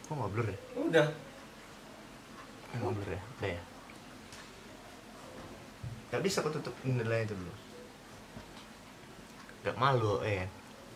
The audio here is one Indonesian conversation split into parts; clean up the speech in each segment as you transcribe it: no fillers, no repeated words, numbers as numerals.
Kok nggak blur ya? Udah. Nggak blur ya? Udah ya? Gak bisa kok tutup jendela itu dulu. Gak malu kan?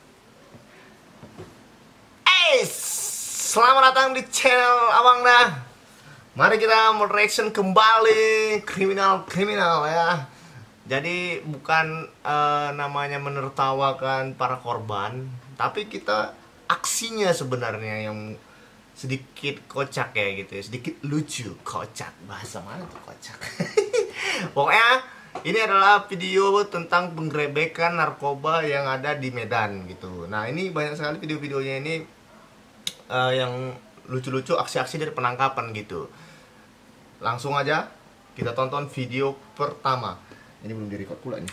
Selamat datang di channel Abang Dah. Mari kita mereaction kembali kriminal ya. Jadi bukan namanya menertawakan para korban, tapi kita aksinya sebenarnya yang sedikit kocak ya gitu ya, sedikit lucu, kocak, bahasa mana tuh kocak. Pokoknya ini adalah video tentang penggerebekan narkoba yang ada di Medan gitu. Nah ini banyak sekali video-videonya ini yang lucu-lucu, aksi-aksi dari penangkapan gitu. Langsung aja kita tonton video pertama. Ini belum direcord pula nih.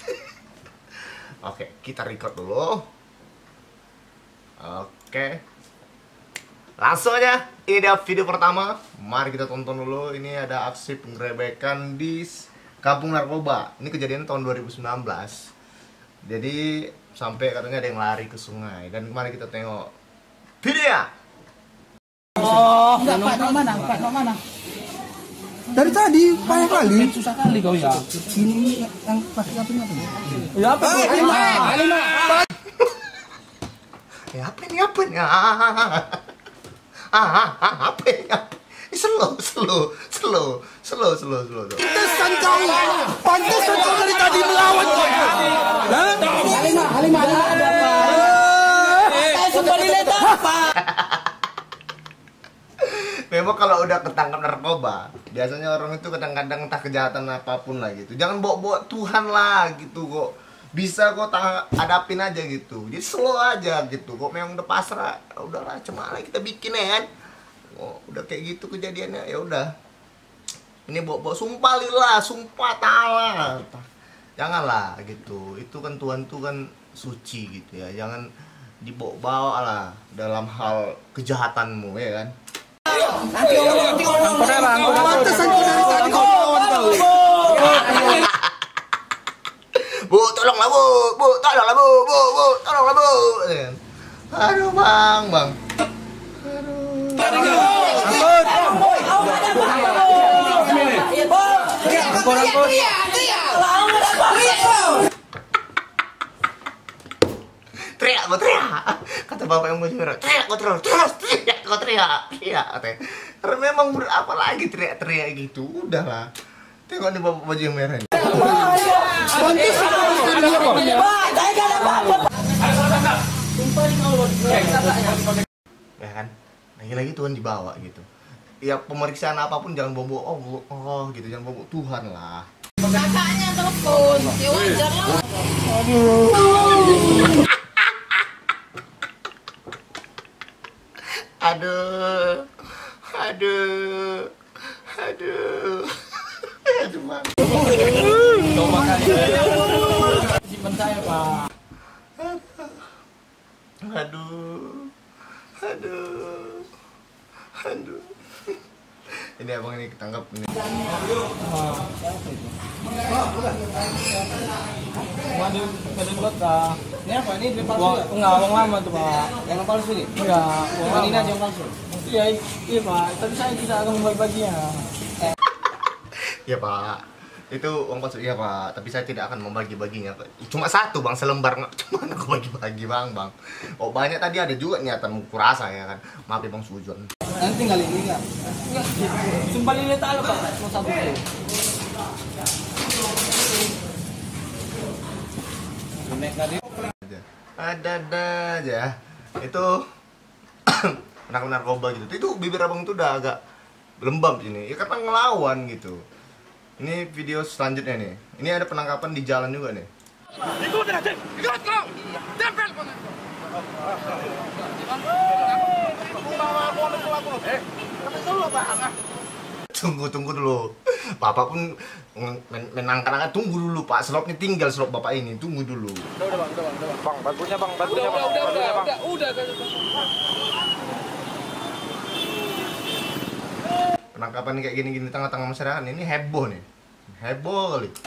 Oke, kita record dulu. Oke, langsung aja. Ini dia video pertama. Mari kita tonton dulu. Ini ada aksi penggerebekan di kampung narkoba. Ini kejadian tahun 2019. Jadi sampai katanya ada yang lari ke sungai. Dan mari kita tengok video. Oh, enggak, Pak mana? Pak mana? Dari tadi banyak kali. Susah kali kau ya. Ini yang pakai apa ini? Ya apa? Lima. Ya apa ini? Apa ini? Apa ini? Slow. Pantesan kau. Pantesan kau dari tadi melawan kau. Lima ada. Sumpah dileta apa? Memang kalau udah ketangkap narkoba, biasanya orang itu kadang-kadang entah kejahatan apapun lah gitu. Jangan bawa-bawa Tuhan lah gitu kok. Bisa kok hadapin aja gitu. Jadi slow aja gitu. Kok memang udah pasrah, udahlah cuma kita bikin ya kan. Oh, udah kayak gitu kejadiannya, ya udah. Ini bawa-bawa sumpah lillah, sumpah ta'ala. Janganlah gitu. Itu kan Tuhan tuh kan suci gitu ya. Jangan dibawa-bawa lah dalam hal kejahatanmu ya kan. Pantesan kau dari tadi kau melawan kau. Bu, tolonglah bu, tolonglah bu, tolonglah bu. Aduh bang. Teriak. Kata bapak yang baju merah, teriak. Karena memang apa lagi teriak gitu, udahlah. Tengok nih bapak baju yang merah ini. Ya kan, lagi-lagi Tuhan dibawa gitu. Ya pemeriksaan apapun jangan bawa Allah gitu, jangan bawa Tuhan lah. Kakaknya telepon, ya wajar lah. Aduh bang. Coba kali. Simpen saya, Pak. Aduh. Ini abang ini ketangkap ini. Waduh, kota. Ini apa? Ini duit palsu ya? Enggak, uang lama tuh, Pak. Yang palsu ini? Iya, uang ini aja yang palsu. Iya, Pak. Tapi saya tidak akan membagi-baginya. Ya Pak, itu uang palsu ya Pak. Tapi saya tidak akan membagi-baginya Pak. Cuma satu bang, selembar, cuma aku bagi-bagi bang. Oh banyak tadi ada juga niatan kurasa ya kan. Maaf ya bang sujon. Nanti tinggal ini enggak? Sumpah lihat tahu Pak. Cuma satu kali. Ada aja. Itu penangkap narkoba gitu. Itu bibir abang itu udah agak lembab ini. Ya karena ngelawan gitu. Ini video selanjutnya nih. Ini ada penangkapan di jalan juga nih. Tunggu dulu. Bapak pun menangkan, tunggu dulu Pak. Slopnya tinggal slop Bapak ini. Tunggu dulu. Udah. Bang, bagunya bang. Udah. Penangkapan kayak gini di tengah-tengah masyarakat ini heboh nih. Heboh kali.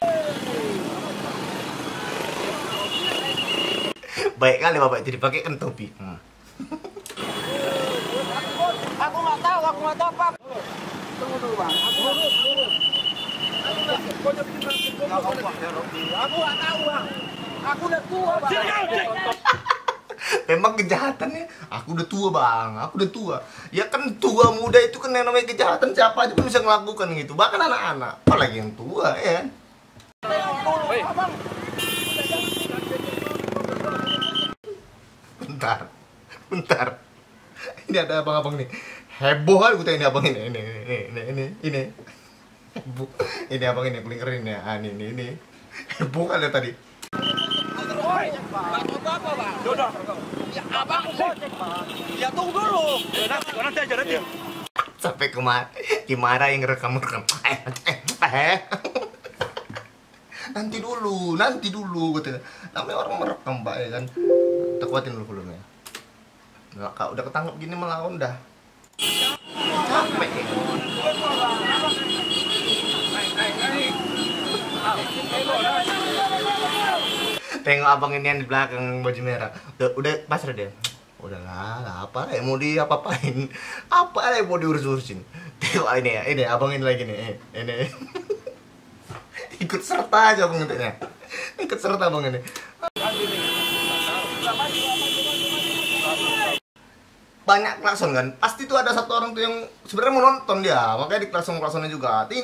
Baik kali Bapak itu dipakai kan topi. aku nggak tahu apa. Tunggu dulu bang. Aku nggak tahu bang. Aku udah tua bang. Memang kejahatannya, aku udah tua bang, aku udah tua. Ya kan tua muda itu kan yang namanya kejahatan, siapa aja pun bisa ngelakukan gitu. Bahkan anak-anak, apalagi yang tua ya. Bentar. Ini ada abang-abang nih. Heboh kan gue ini abang ini. Heboh. Ini abang ini kelingerin ya. Ah, ini. Heboh kan ya tadi. Ya tunggu dulu. Nanti aja nanti. Sampai kemana? Dimarahin yang rekam. Nanti dulu katanya. Namanya orang merekam Pak ya kan. Tekuatin dulu volumenya. Nggak, Kak, udah ketangkep gini melawan dah. Capek ya. Tengok abang ini yang di belakang baju merah. Udah pasrah dia. Udahlah, apa ya mau diapa-apain? Apa yang mau diurus-urusin? Tengok ini ya, ini abang ini lagi nih. Ini. Ikut serta aja abang ini. Ikut serta abang ini. Banyak klakson kan, pasti tuh ada satu orang tuh yang sebenarnya mau nonton dia, makanya di klaksonnya juga, tin,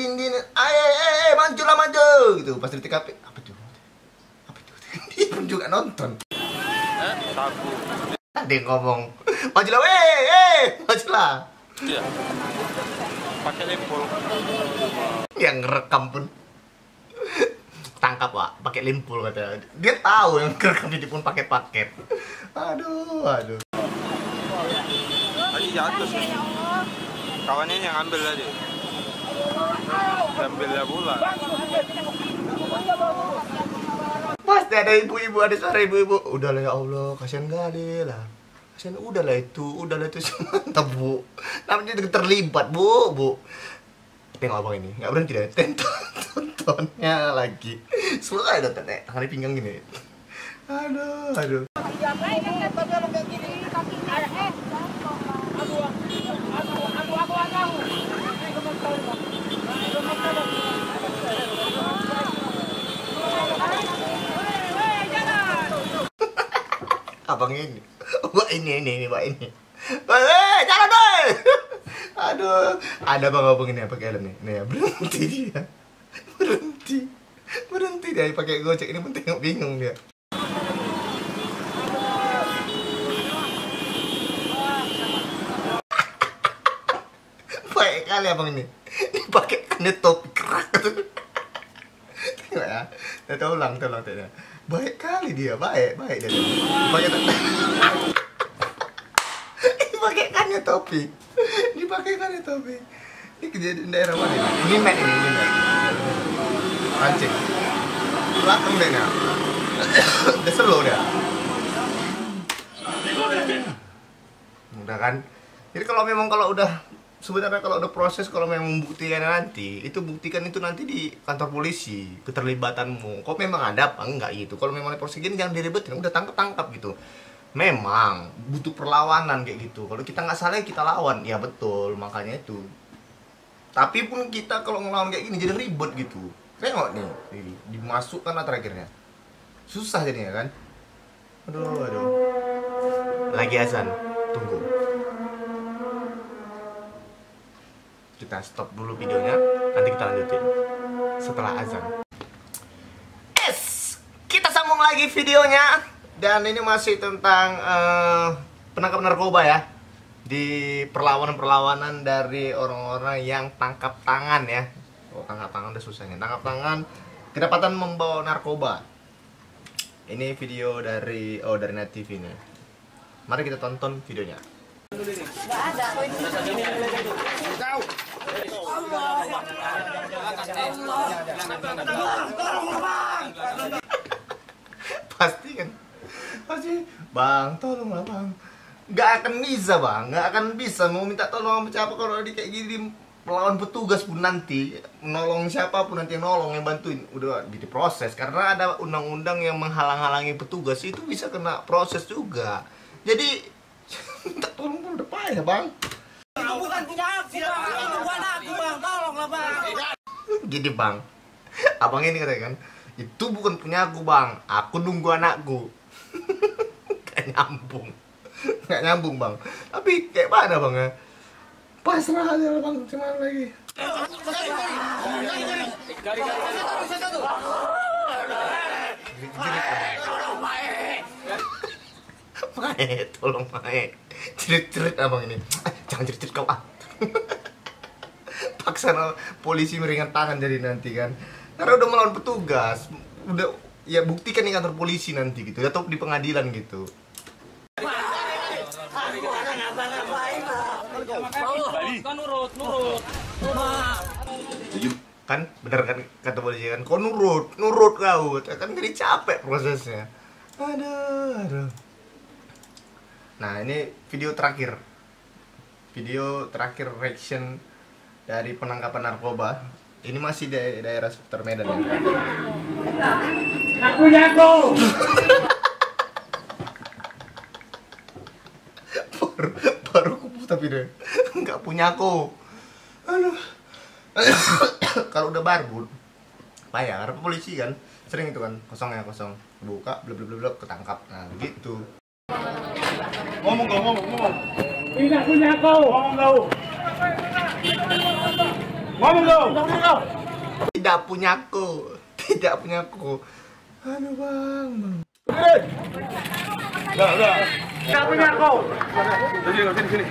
maju gitu, pas di TKP, apa tuh, dia pun juga nonton. Ada yang ngomong, majulah, majulah. Iya. Pakai lempol. Yang ngerekam pun tangkap Pak, pakai lempol katanya. Dia tahu yang ngerekam ini pun pakai paket. Aduh. Tadi jatuh sih. Kawannya yang ambil tadi. Ambilnya pula. Pasti ada ibu-ibu, ada suara ibu-ibu. Udahlah ya Allah, kasihan kali lah. Kasihan udahlah itu mantap Bu. Namanya terlibat Bu. Tengok abang ini, nggak berhenti deh. Tontonnya lagi. Selalu ada tonton tangan di pinggang gini. Aduh. Abang ini, Pak ini. Jalan deh. Aduh, ada abang ini pakai helm nih. Nih ya, berhenti dia. Berhenti dia pakai gojek ini pun tengok bingung dia. Baik kali abang ini. Dipakai kena topi kerak. Tengok ya. Tolong. Baik kali dia, baik dia. Dipakaikannya topi. Ini kejadian daerah mana ini? Ini Met. Pancing. Belakang deh nah. Udah slow dia. Udah kan? Jadi kalau udah sebenarnya kalau udah proses, kalau memang membuktikan nanti, itu buktikan itu nanti di kantor polisi keterlibatanmu. Kok memang ada apa enggak gitu. Kalau memang ada proses gini jangan diribetin, udah tangkap gitu. Memang butuh perlawanan kayak gitu. Kalau kita nggak salah kita lawan, ya betul, makanya itu. Tapi pun kita kalau ngelawan kayak gini jadi ribet gitu. Tengok nih, dimasukkan lah terakhirnya. Susah jadinya kan. Aduh. Lagi azan, tunggu. Kita stop dulu videonya, nanti kita lanjutin setelah azan. Yes, kita sambung lagi videonya. Dan ini masih tentang penangkapan narkoba ya. Di perlawanan dari orang-orang yang tangkap tangan ya. Oh, tangkap tangan udah susah nih. Tangkap tangan kedapatan membawa narkoba. Ini video dari Net TV nih. Mari kita tonton videonya. Nggak ada. Pasti kan. Bang, tolonglah bang. Nggak akan bisa mau minta tolong siapa kalau di kayak gini melawan petugas pun nanti menolong siapapun nanti yang nolong yang bantuin udah diproses karena ada undang-undang yang menghalang-halangi petugas itu bisa kena proses juga. Jadi minta tolong pun udah payah bang. Itu bukan punya aku, Bang. Itu bukan aku, Bang. Tolonglah, Bang. Gini bang, abang ini katanya kan, itu bukan punya aku bang, aku nunggu anakku. Gak nyambung bang. Tapi kayak mana bang ya? Pasrah aja lah bang, cuman lagi. Mae, tolong Mae. Cerit-cerit abang ini. Jangan cerit-cerit kau ah. Paksa polisi meringan tangan jadi nanti kan. Karena udah melawan petugas. Udah ya buktikan di kantor polisi nanti gitu. Atau di pengadilan gitu. Kan nurut. Kan bener kan kata polisi kan. Kau nurut kau. Kan jadi capek prosesnya. Aduh. Nah, ini video terakhir reaction dari penangkapan narkoba. Ini masih di daerah seputar Medan ya. Aku jago. baru kupu tapi deh nggak punya aku. Aduh. Kalau udah barbut payah karena polisi kan sering itu kan kosong buka blub ketangkap. Nah gitu. Ngomong. Tidak punya kau. Ngomong kau. Tidak punya aku. Aduh bang. Udah. Tidak punya kau. Sini.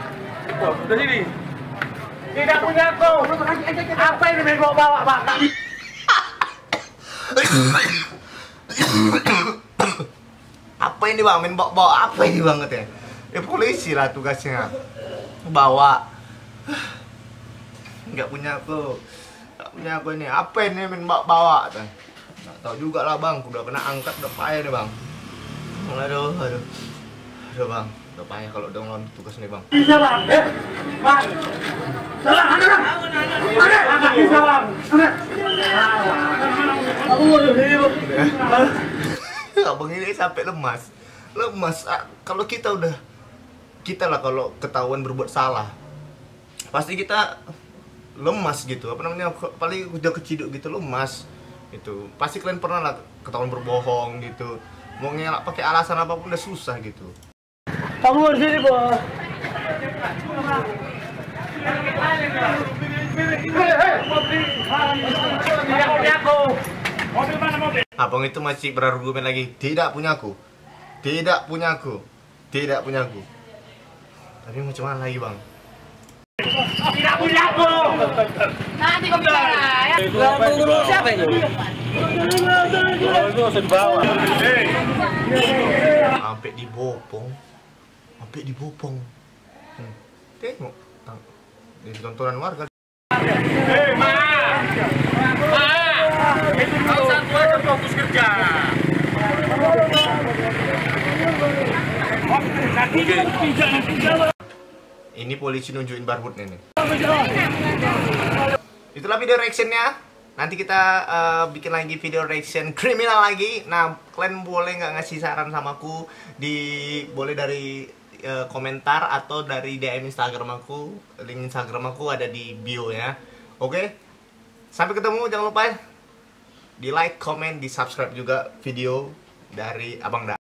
Tidak punya kau. Apa ini yang kau bawa, Pak? Apa ini bang? Main bawa apa ini banget ya? Ya polisi lah tugasnya. Bawa. Nggak punya aku ini. Apa ini main bawa? Nggak tahu juga lah bang. Udah kena angkat udah payah nih bang. Aduh bang. Udah payah kalau udah ngelawan tugas nih bang. Bisa bang. Bang. Salah. Ada. Bisa bang. Abang ini sampai lemas. Kalau kita lah kalau ketahuan berbuat salah pasti kita lemas gitu. Apa namanya, paling udah keciduk gitu lemas itu. Pasti kalian pernah lah ketahuan berbohong gitu, mau ngelak pakai alasan apapun udah susah gitu. Kamu di sini, Bos. Abang itu masih berargumen lagi, tidak punya aku. Tapi macam mana lagi bang? Tidak punya aku. Nanti kau bicara ya. Guru siapa ini? Itu usah dibawa. Sampai dibopong. Tengok di tontonan warga. Kau satu aja fokus kerja. Ini polisi nunjukin barbutnya nih. Itulah video reactionnya. Nanti kita bikin lagi video reaction kriminal lagi. Nah, kalian boleh nggak ngasih saran sama aku boleh dari komentar atau dari DM Instagram aku. Link Instagram aku ada di bio ya. Oke? Sampai ketemu, jangan lupa ya di like, comment, di subscribe juga video dari Abang Da.